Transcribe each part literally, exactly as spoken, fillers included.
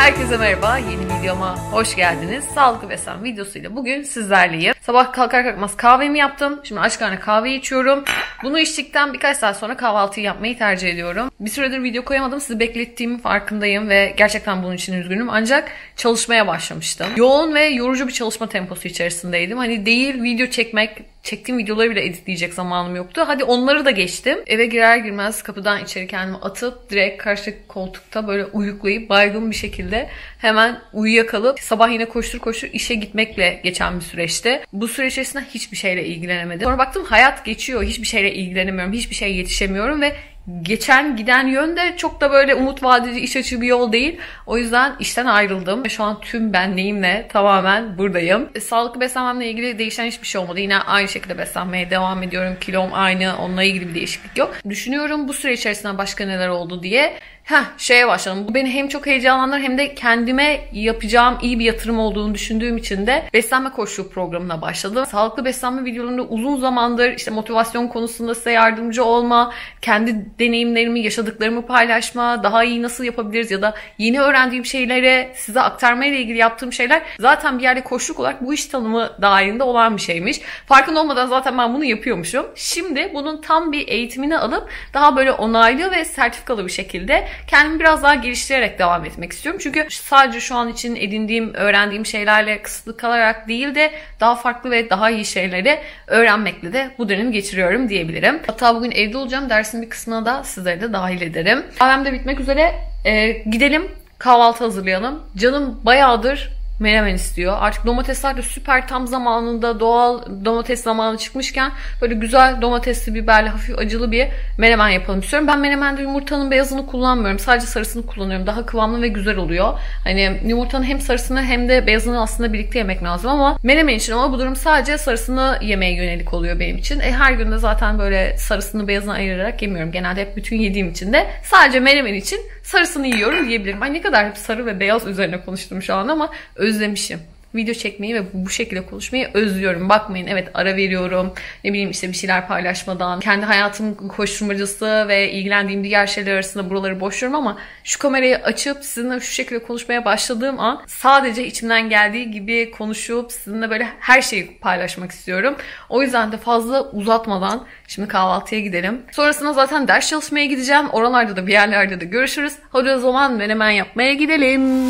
Herkese merhaba, yeni videoma hoş geldiniz. Sağlıklı beslenme videosuyla bugün sizlerleyim. Sabah kalkar kalkmaz kahvemi yaptım. Şimdi aç karnına kahve içiyorum. Bunu içtikten birkaç saat sonra kahvaltıyı yapmayı tercih ediyorum. Bir süredir video koyamadım. Sizi beklettiğimin farkındayım ve gerçekten bunun için üzgünüm. Ancak çalışmaya başlamıştım. Yoğun ve yorucu bir çalışma temposu içerisindeydim. Hani değil video çekmek, çektiğim videoları bile editleyecek zamanım yoktu. Hadi onları da geçtim. Eve girer girmez kapıdan içeri kendimi atıp direkt karşı koltukta böyle uyuklayıp baygın bir şekilde hemen uyuyakalıp sabah yine koştur koştur işe gitmekle geçen bir süreçti. Bu süreç içerisinde hiçbir şeyle ilgilenemedim. Sonra baktım hayat geçiyor. Hiçbir şeyle ilgilenemiyorum. Hiçbir şeye yetişemiyorum ve geçen giden yön de çok da böyle umut vadeci, iş açıcı bir yol değil. O yüzden işten ayrıldım. Şu an tüm benliğimle tamamen buradayım. E, sağlıklı beslenmemle ilgili değişen hiçbir şey olmadı. Yine aynı şekilde beslenmeye devam ediyorum. Kilom aynı. Onunla ilgili bir değişiklik yok. Düşünüyorum bu süre içerisinde başka neler oldu diye. Heh, şeye başladım. Bu beni hem çok heyecanlandırır hem de kendime yapacağım iyi bir yatırım olduğunu düşündüğüm için de beslenme koçluğu programına başladım. Sağlıklı beslenme videolarında uzun zamandır işte motivasyon konusunda size yardımcı olma, kendi deneyimlerimi, yaşadıklarımı paylaşma, daha iyi nasıl yapabiliriz ya da yeni öğrendiğim şeyleri size aktarmayla ilgili yaptığım şeyler zaten bir yerde koçluk olarak bu iş tanımı dahilinde olan bir şeymiş. Farkında olmadan zaten ben bunu yapıyormuşum. Şimdi bunun tam bir eğitimini alıp daha böyle onaylı ve sertifikalı bir şekilde kendimi biraz daha geliştirerek devam etmek istiyorum. Çünkü sadece şu an için edindiğim, öğrendiğim şeylerle kısıtlı kalarak değil de daha farklı ve daha iyi şeyleri öğrenmekle de bu dönemi geçiriyorum diyebilirim. Hatta bugün evde olacağım. Dersin bir kısmına da sizleri de dahil ederim. Kahvem de bitmek üzere. Ee, gidelim kahvaltı hazırlayalım. Canım bayağıdır menemen istiyor. Artık domatesler de süper tam zamanında doğal domates zamanı çıkmışken böyle güzel domatesli, biberli, hafif acılı bir menemen yapalım istiyorum. Ben menemende yumurtanın beyazını kullanmıyorum. Sadece sarısını kullanıyorum. Daha kıvamlı ve güzel oluyor. Hani yumurtanın hem sarısını hem de beyazını aslında birlikte yemek lazım ama menemen için ama bu durum sadece sarısını yemeye yönelik oluyor benim için. E, her gün de zaten böyle sarısını beyazını ayırarak yemiyorum. Genelde hep bütün yediğim için de sadece menemen için sarısını yiyorum diyebilirim. Ay ne kadar hep sarı ve beyaz üzerine konuştum şu an ama özlemişim. Video çekmeyi ve bu şekilde konuşmayı özlüyorum. Bakmayın evet ara veriyorum. Ne bileyim işte bir şeyler paylaşmadan. Kendi hayatımın koşturmacası ve ilgilendiğim diğer şeyler arasında buraları boşluyorum ama şu kamerayı açıp sizinle şu şekilde konuşmaya başladığım an sadece içimden geldiği gibi konuşup sizinle böyle her şeyi paylaşmak istiyorum. O yüzden de fazla uzatmadan şimdi kahvaltıya gidelim. Sonrasında zaten ders çalışmaya gideceğim. Oralarda da bir yerlerde de görüşürüz. Hadi o zaman menemen yapmaya gidelim.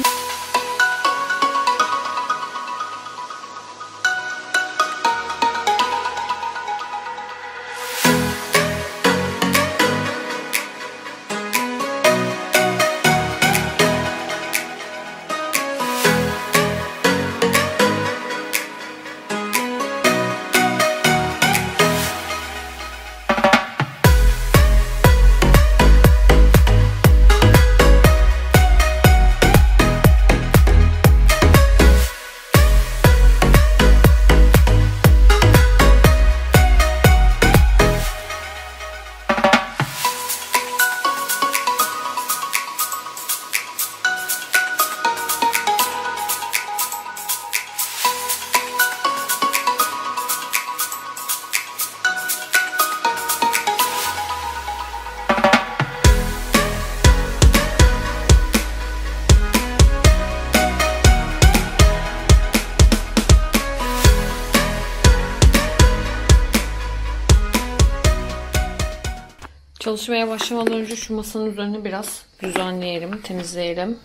Çalışmaya başlamadan önce şu masanın üzerine biraz düzenleyelim, temizleyelim.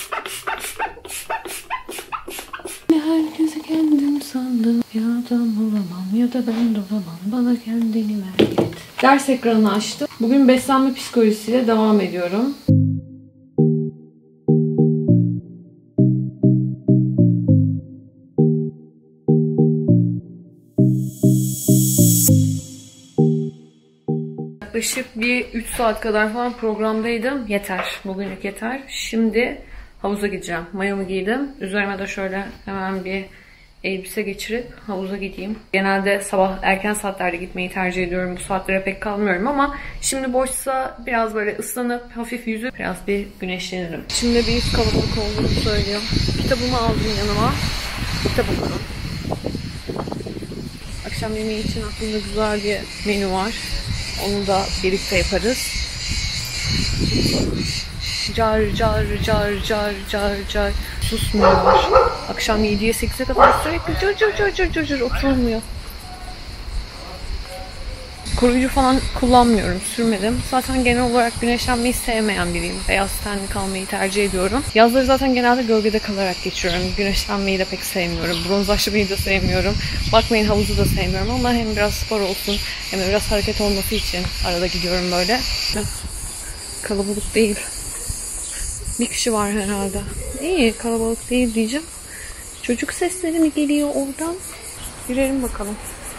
Herkese kendim sandım, ya adam olamam ya da ben de olamam, bana kendini ver. Ders ekranını açtım. Bugün beslenme psikolojisiyle devam ediyorum. Yaklaşık bir üç saat kadar falan programdaydım. Yeter. Bugünlük yeter. Şimdi havuza gideceğim. Mayomu giydim. Üzerime de şöyle hemen bir elbise geçirip havuza gideyim. Genelde sabah erken saatlerde gitmeyi tercih ediyorum. Bu saatlere pek kalmıyorum ama şimdi boşsa biraz böyle ıslanıp hafif yüzüp biraz bir güneşlenirim. Şimdi bir kalabalık olduğunu söylüyor. Kitabımı aldım yanıma. Kitap okurum. Akşam yemeği için aklımda güzel bir menü var. Onu da birlikte yaparız. car car car car car car susmuyorlar. Akşam yediye sekize kadar sürekli car car car car car car oturulmuyor. Koruyucu falan kullanmıyorum, sürmedim. Zaten genel olarak güneşlenmeyi sevmeyen biriyim. Beyaz tenli kalmayı tercih ediyorum. Yazları zaten genelde gölgede kalarak geçiriyorum. Güneşlenmeyi de pek sevmiyorum. Bronzlaşmayı da sevmiyorum. Bakmayın havuzu da sevmiyorum ama hem biraz spor olsun hem de biraz hareket olması için arada gidiyorum böyle. Kalabalık değil. Bir kişi var herhalde. İyi, kalabalık değil diyeceğim. Çocuk sesleri mi geliyor oradan? Girelim bakalım.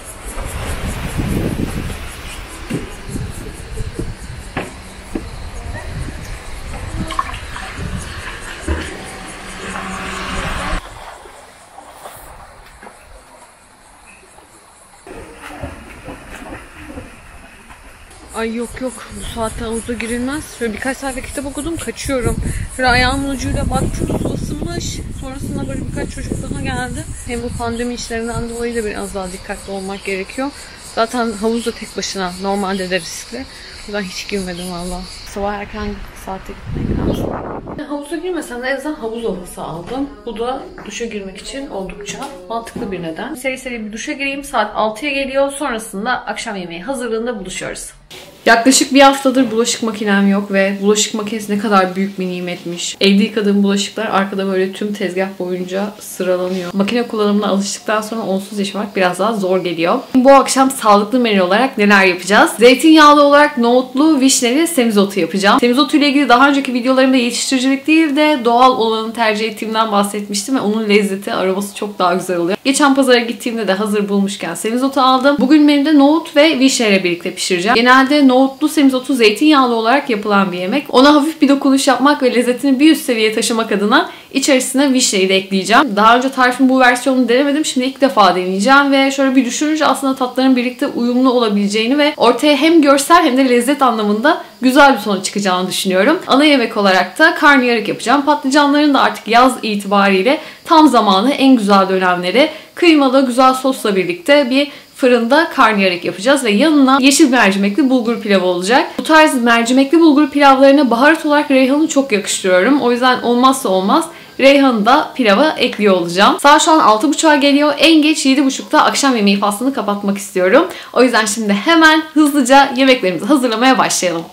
Ay yok yok, bu saatte havuza girilmez. Şöyle birkaç sayfa kitap okudum, kaçıyorum. Şöyle ayağımın ucuyla baktım, su ısınmış. Sonrasında böyle birkaç çocuk daha geldi. Hem bu pandemi işlerinden dolayı da biraz daha dikkatli olmak gerekiyor. Zaten havuz da tek başına normalde de riskli. O yüzden hiç girmedim valla. Sabah erken saatte gitmek lazım. Havuza girmesem de en azından havuz havası aldım. Bu da duşa girmek için oldukça mantıklı bir neden. Seri seri bir duşa gireyim. Saat altıya geliyor. Sonrasında akşam yemeği hazırlığında buluşuyoruz. Yaklaşık bir haftadır bulaşık makinem yok ve bulaşık makinesi ne kadar büyük bir nimetmiş. Evde yıkadığım bulaşıklar arkada böyle tüm tezgah boyunca sıralanıyor. Makine kullanımına alıştıktan sonra onsuz yaşamak biraz daha zor geliyor. Bu akşam sağlıklı menü olarak neler yapacağız? Zeytinyağlı olarak nohutlu, vişneli semizotu yapacağım. Semizotu ile ilgili daha önceki videolarımda yetiştiricilik değil de doğal olanı tercih ettiğimden bahsetmiştim ve onun lezzeti, aroması çok daha güzel oluyor. Geçen pazara gittiğimde de hazır bulmuşken semizotu aldım. Bugün menüde nohut ve vişne ile birlikte pişireceğim. Genelde nohutlu semizotu zeytinyağlı olarak yapılan bir yemek. Ona hafif bir dokunuş yapmak ve lezzetini bir üst seviyeye taşımak adına içerisine vişneyi de ekleyeceğim. Daha önce tarifin bu versiyonunu denemedim. Şimdi ilk defa deneyeceğim ve şöyle bir düşününce aslında tatların birlikte uyumlu olabileceğini ve ortaya hem görsel hem de lezzet anlamında güzel bir sonuç çıkacağını düşünüyorum. Ana yemek olarak da karnıyarık yapacağım. Patlıcanların da artık yaz itibariyle tam zamanı, en güzel dönemleri. Kıymalı güzel sosla birlikte bir fırında karnıyarık yapacağız ve yanına yeşil mercimekli bulgur pilavı olacak. Bu tarz mercimekli bulgur pilavlarına baharat olarak reyhanı çok yakıştırıyorum. O yüzden olmazsa olmaz reyhanı da pilava ekliyor olacağım. Saat şu an altı buçuğa geliyor. En geç yedi buçukta akşam yemeği faslını kapatmak istiyorum. O yüzden şimdi hemen hızlıca yemeklerimizi hazırlamaya başlayalım.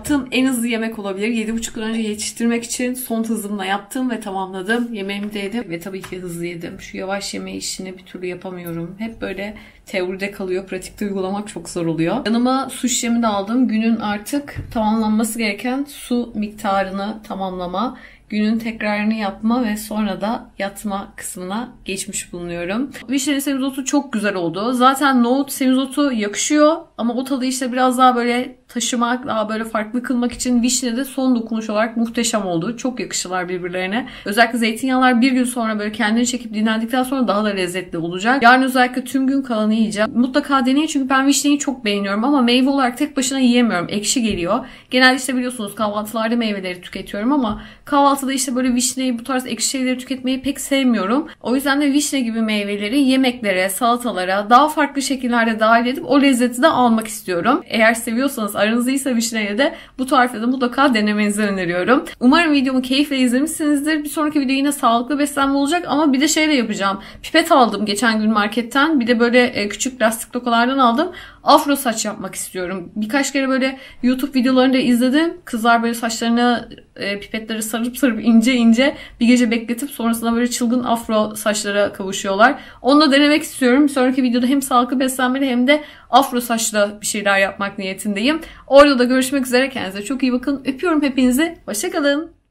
yaptığım en hızlı yemek olabilir. yedi buçuk yıl önce yetiştirmek için son hızımla yaptım ve tamamladım. Yemeğimi de yedim ve tabii ki hızlı yedim. Şu yavaş yeme işini bir türlü yapamıyorum. Hep böyle teoride kalıyor. Pratikte uygulamak çok zor oluyor. Yanıma su şişemi de aldım. Günün artık tamamlanması gereken su miktarını tamamlama, günün tekrarını yapma ve sonra da yatma kısmına geçmiş bulunuyorum. Vişneli semizotu çok güzel oldu. Zaten nohut semizotu yakışıyor ama o tadı işte biraz daha böyle taşımak, daha böyle farklı kılmak için vişne de son dokunuş olarak muhteşem oldu. Çok yakıştılar birbirlerine. Özellikle zeytinyağlar bir gün sonra böyle kendini çekip dinlendikten sonra daha da lezzetli olacak. Yarın özellikle tüm gün kalanı yiyeceğim. Mutlaka deneyin çünkü ben vişneyi çok beğeniyorum ama meyve olarak tek başına yiyemiyorum. Ekşi geliyor. Genelde işte biliyorsunuz kahvaltılarda meyveleri tüketiyorum ama kahvaltıda işte böyle vişneyi, bu tarz ekşi şeyleri tüketmeyi pek sevmiyorum. O yüzden de vişne gibi meyveleri yemeklere, salatalara daha farklı şekillerde dahil edip o lezzeti de almak istiyorum. Eğer seviyorsanız, aranızdaysa vişneyi de bu tarifte de mutlaka denemenizi öneriyorum. Umarım videomu keyifle izlemişsinizdir. Bir sonraki video yine sağlıklı beslenme olacak ama bir de şey de yapacağım. Pipet aldım geçen gün marketten. Bir de böyle küçük plastik tokalardan aldım. Afro saç yapmak istiyorum. Birkaç kere böyle YouTube videolarını da izledim. Kızlar böyle saçlarını e, pipetleri sarıp sarıp ince ince bir gece bekletip sonrasında böyle çılgın afro saçlara kavuşuyorlar. Onu da denemek istiyorum. Sonraki videoda hem sağlıklı beslenmeli hem de afro saçla bir şeyler yapmak niyetindeyim. Orada da görüşmek üzere. Kendinize çok iyi bakın. Öpüyorum hepinizi. Hoşça kalın.